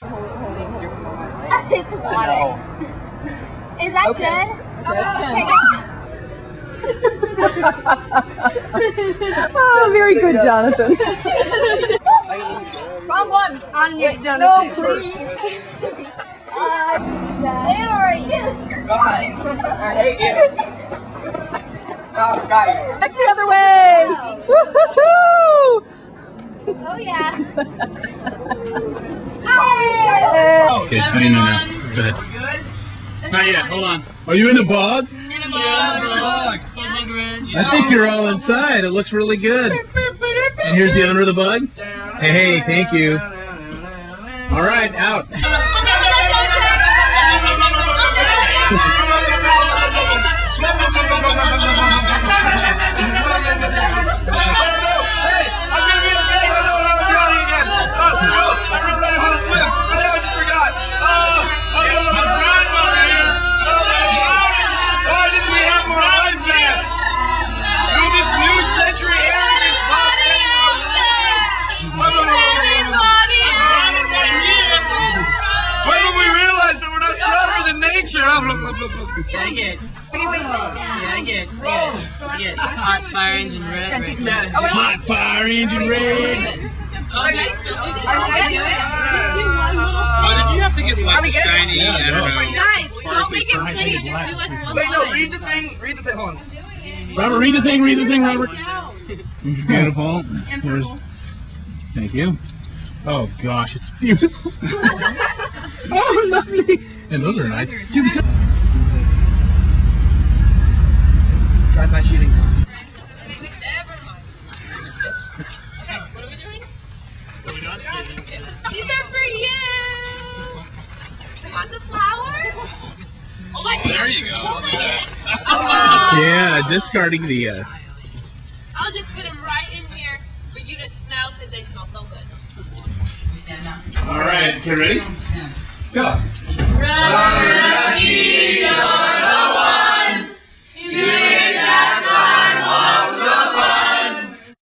It's water. Is that good? Oh, very good, Jonathan. Wrong one. No, please. Yes. Guys, I hate you. Oh, guys. Back the other way. Woo-hoo-hoo! Oh yeah. Okay, put in now. Go ahead. Not yet, hold on. Are you in the bog? In a bog. I think you're all inside. It looks really good. And here's the owner of the bug. Hey, thank you. All right, out. I get hot fire engine red. Hot fire engine red. Did you have to get like shiny? I don't know. Guys, don't make it pretty. Just do like one. Wait, no, read the thing. Hold on. Robert, read the thing, Robert. Beautiful. Here's, thank you. Oh gosh, it's beautiful. Oh, lovely. And those are nice. Drive by shooting. These are for you. Want the flower? Oh my God. There you go. Yeah, discarding the. I'll just put them right in here for you to smell because they smell so good. All right, you ready? Go. Right.